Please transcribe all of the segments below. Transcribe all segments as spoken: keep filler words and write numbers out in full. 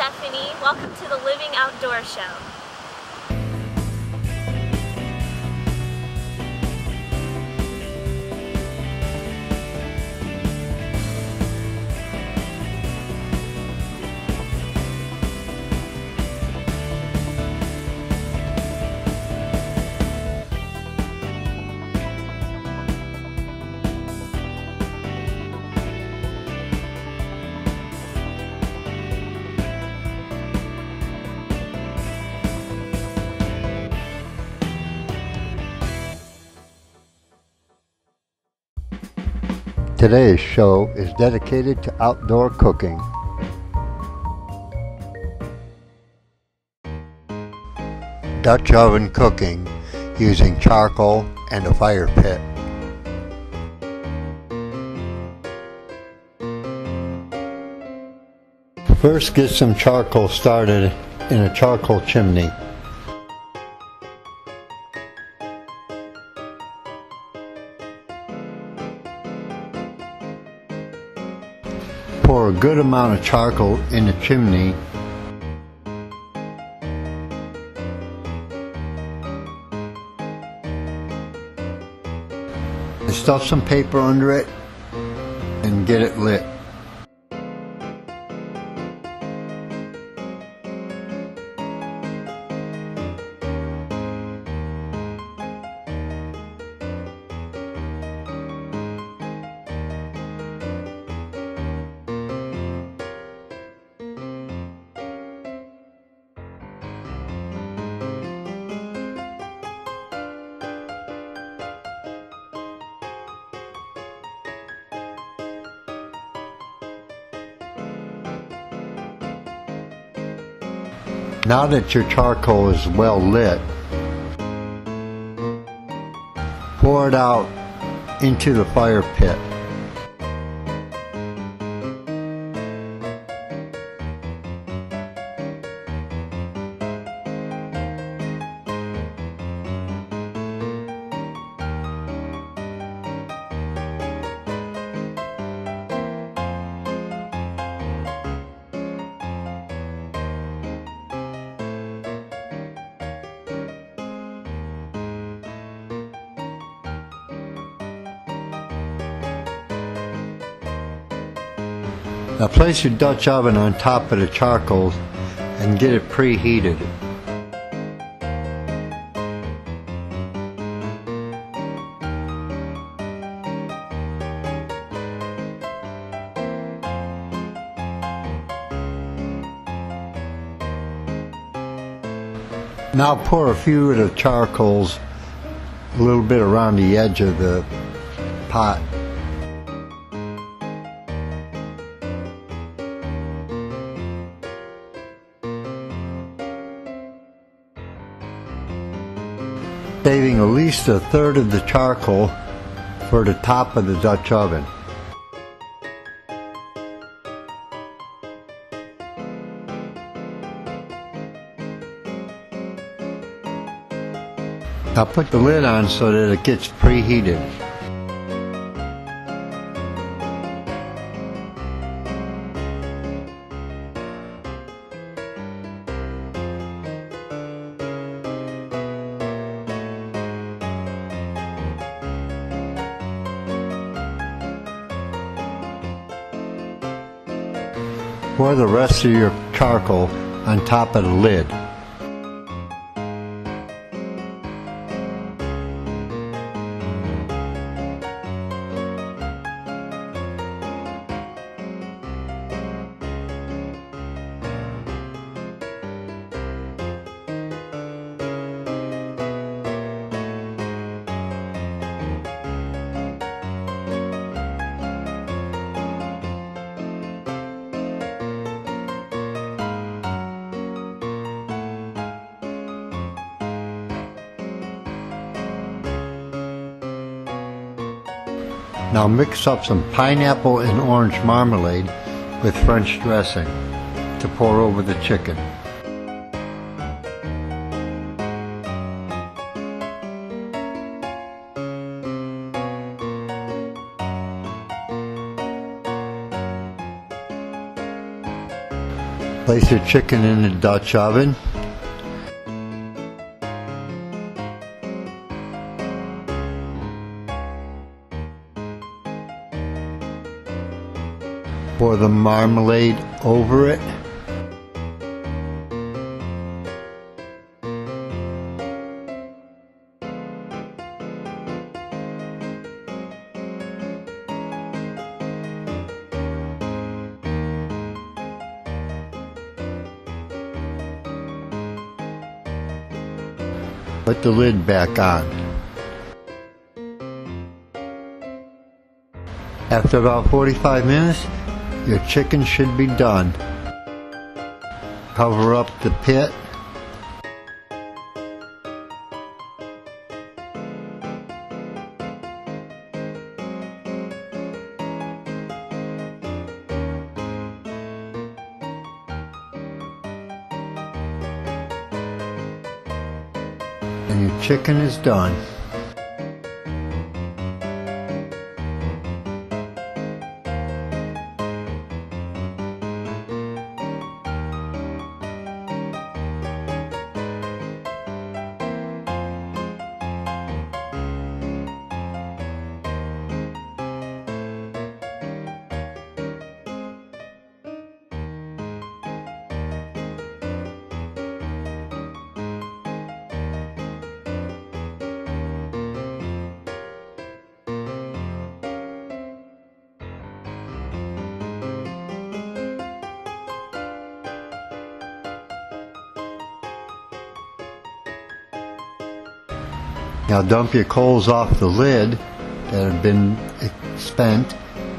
Stephanie. Welcome to the Living Outdoor Show. Today's show is dedicated to outdoor cooking. Dutch oven cooking using charcoal and a fire pit. First, get some charcoal started in a charcoal chimney. Pour a good amount of charcoal in the chimney. And stuff some paper under it and get it lit. Now that your charcoal is well lit, pour it out into the fire pit. Now place your Dutch oven on top of the charcoal and get it preheated. Now pour a few of the charcoals a little bit around the edge of the pot. Saving at least a third of the charcoal for the top of the Dutch oven. Now put the lid on so that it gets preheated. Pour the rest of your charcoal on top of the lid. Now mix up some pineapple and orange marmalade with French dressing to pour over the chicken. Place your chicken in the Dutch oven. Pour the marmalade over it. Put the lid back on. After about forty-five minutes, your chicken should be done. Cover up the pit. And your chicken is done. Now dump your coals off the lid that have been spent.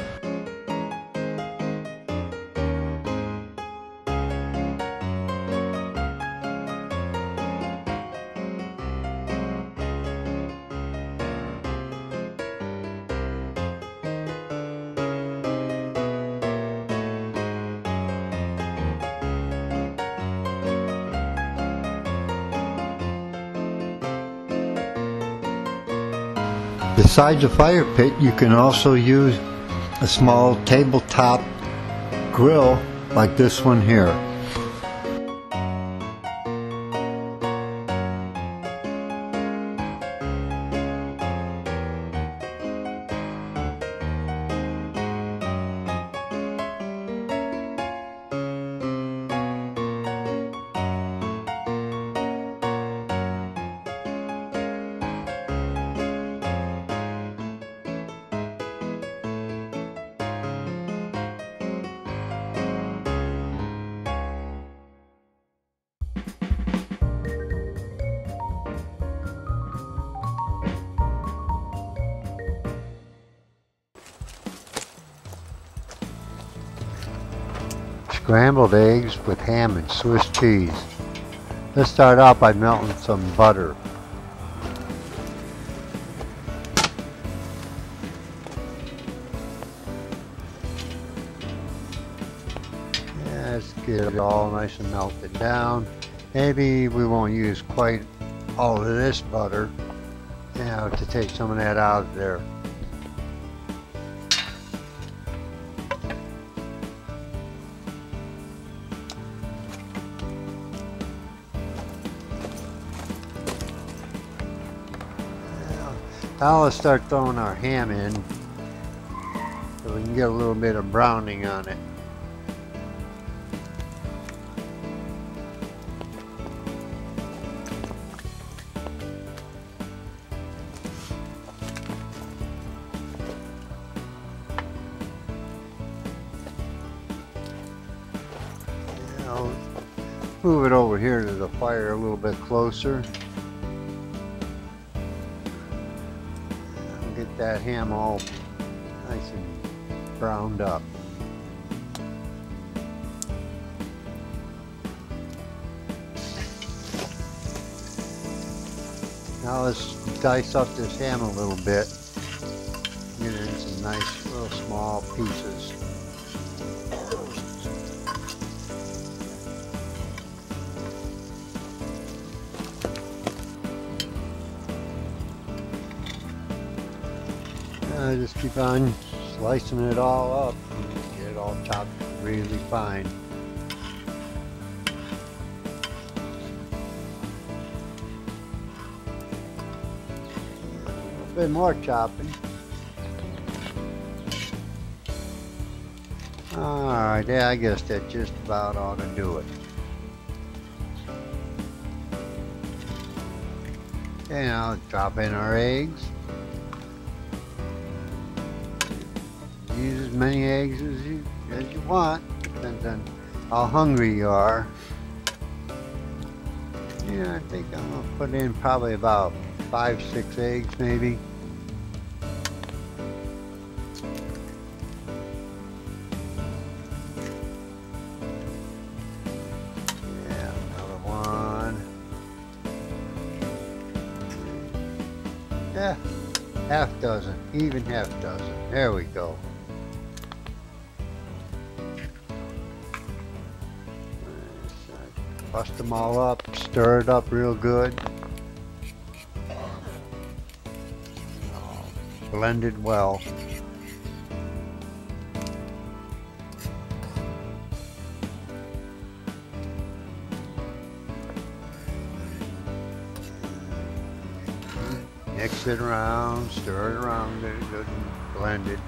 Besides a fire pit, you can also use a small tabletop grill like this one here. Scrambled eggs with ham and Swiss cheese. Let's start out by melting some butter. Yeah, let's get it all nice and melted down. Maybe we won't use quite all of this butter, you know, to take some of that out of there. Now let's start throwing our ham in so we can get a little bit of browning on it. Now, move it over here to the fire a little bit closer. Get that ham all nice and browned up. Now let's dice up this ham a little bit. Get it in some nice little small pieces. Uh, just keep on slicing it all up and get it all chopped really fine. bit more chopping. Alright, yeah, I guess that just about ought to do it. Okay, now drop in our eggs. Use as many eggs as you, as you want, depends on how hungry you are. Yeah, I think I'm going to put in probably about five, six eggs maybe. Yeah, another one. Yeah, half dozen, even half dozen. There we go. Bust them all up, stir it up real good. Blend it well. Mix it around, stir it around, get it good and blended.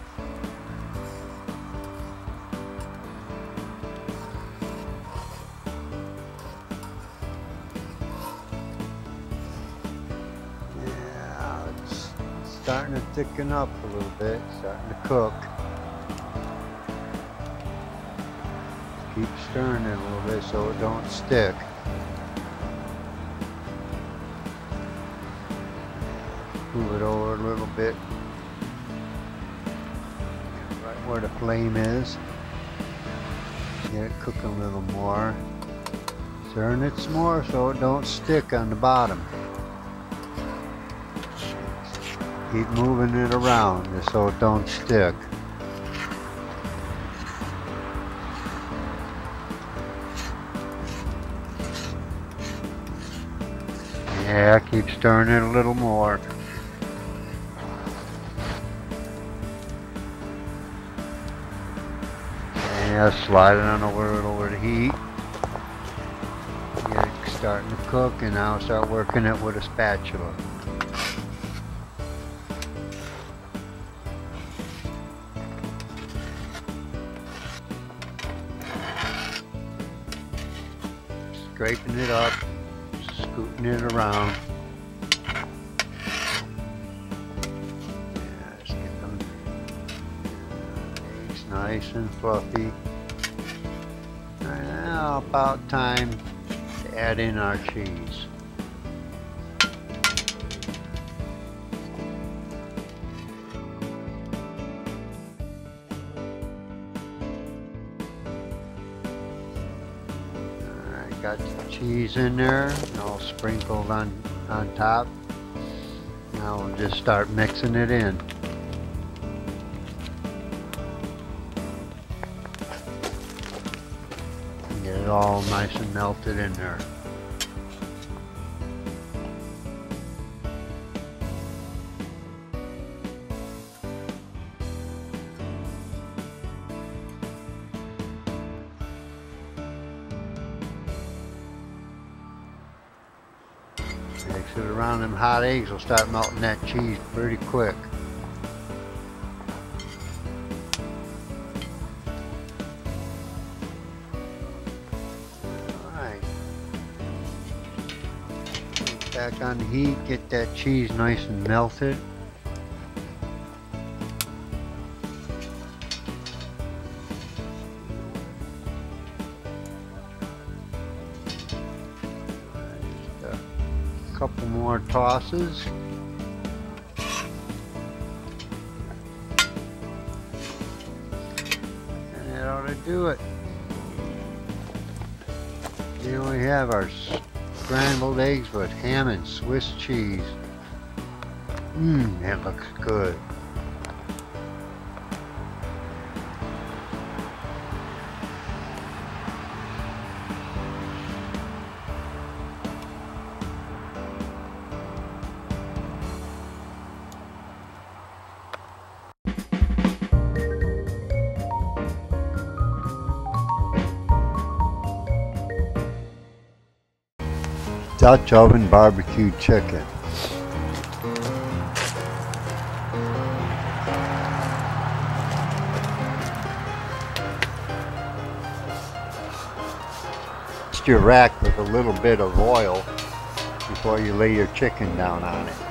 Starting to thicken up a little bit, starting to cook. Keep stirring it a little bit so it don't stick. Move it over a little bit, right where the flame is. Get it cooking a little more. Stirring it some more so it don't stick on the bottom. Keep moving it around just so it don't stick. Yeah, keep stirring it a little more. Yeah, slide it on over it over the heat. Get it starting to cook, and now start working it with a spatula. Scraping it up, scooting it around. Yeah, just get them eggs nice and fluffy. And now about time to add in our cheese. Got the cheese in there, all sprinkled on, on top. Now we'll just start mixing it in. Get it all nice and melted in there. Mix it around. Them hot eggs will start melting that cheese pretty quick. Alright. Back on the heat, get that cheese nice and melted. Couple more tosses. And that ought to do it. Here we have our scrambled eggs with ham and Swiss cheese. Mmm, that looks good. Dutch oven barbecue chicken. dust your rack with a little bit of oil before you lay your chicken down on it.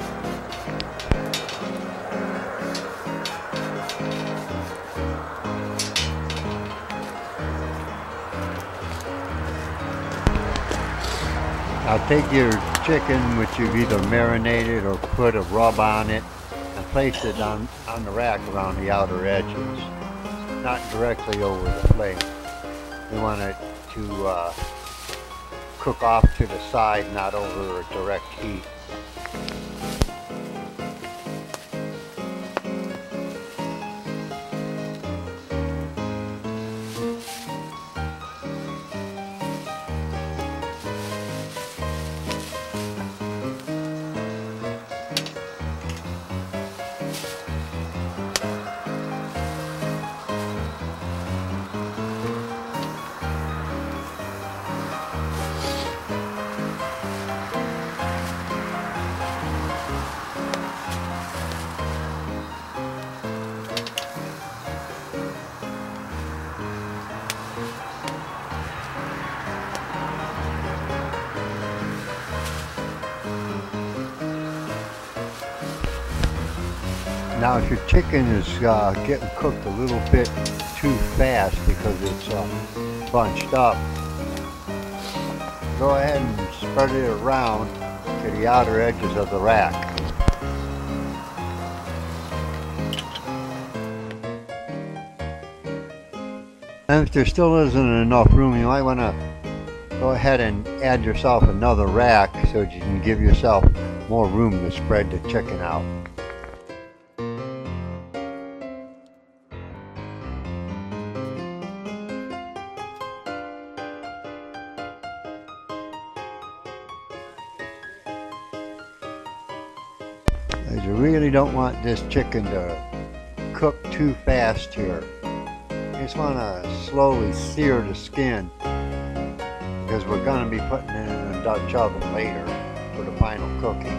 Now take your chicken, which you've either marinated or put a rub on it, and place it on, on the rack around the outer edges, not directly over the flame. We want it to uh, cook off to the side, not over a direct heat. Now if your chicken is uh, getting cooked a little bit too fast because it's uh, bunched up, go ahead and spread it around to the outer edges of the rack. And if there still isn't enough room, you might want to go ahead and add yourself another rack so that you can give yourself more room to spread the chicken out. You really don't want this chicken to cook too fast here. You just want to slowly sear the skin because we're going to be putting it in a Dutch oven later for the final cooking.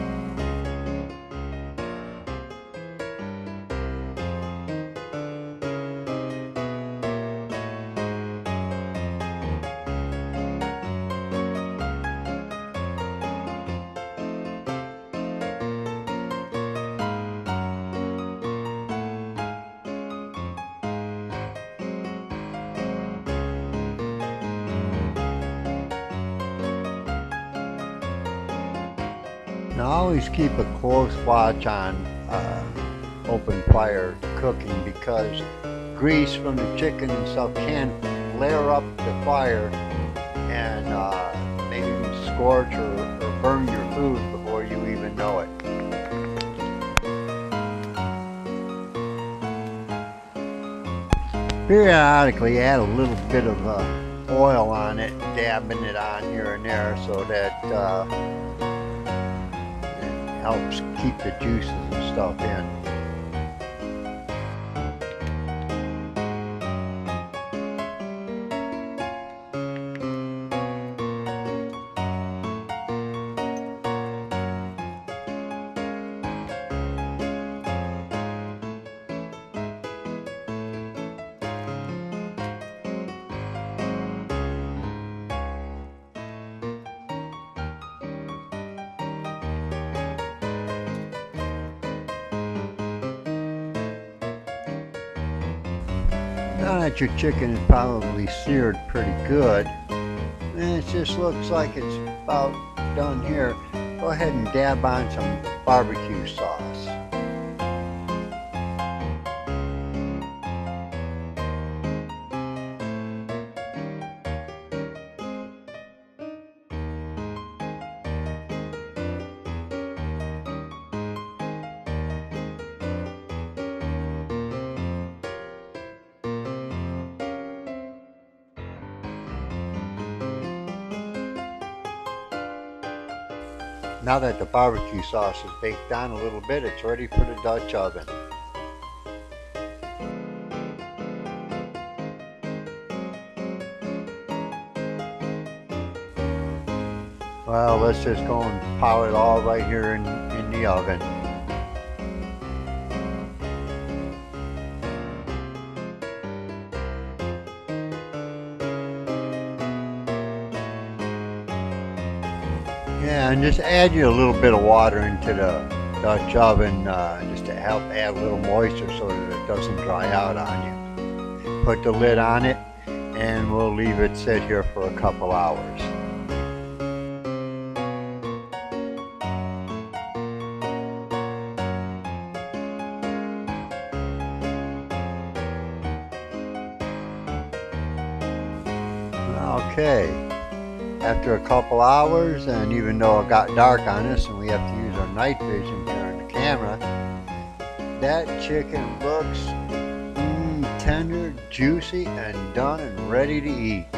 Now always keep a close watch on uh, open fire cooking because grease from the chicken and stuff can flare up the fire and uh, maybe scorch or, or burn your food before you even know it. Periodically add a little bit of uh, oil on it, dabbing it on here and there so that uh, helps keep the juices and stuff in. Now that your chicken is probably seared pretty good, and it just looks like it's about done here, go ahead and dab on some barbecue sauce. Now that the barbecue sauce is baked down a little bit, it's ready for the Dutch oven. Well, let's just go and pile it all right here in, in the oven. Yeah, and just add you a little bit of water into the Dutch oven uh, just to help add a little moisture so that it doesn't dry out on you. Put the lid on it and we'll leave it sit here for a couple hours. Okay, after a couple hours, and even though it got dark on us and we have to use our night vision during the camera, that chicken looks mm, tender, juicy, and done and ready to eat.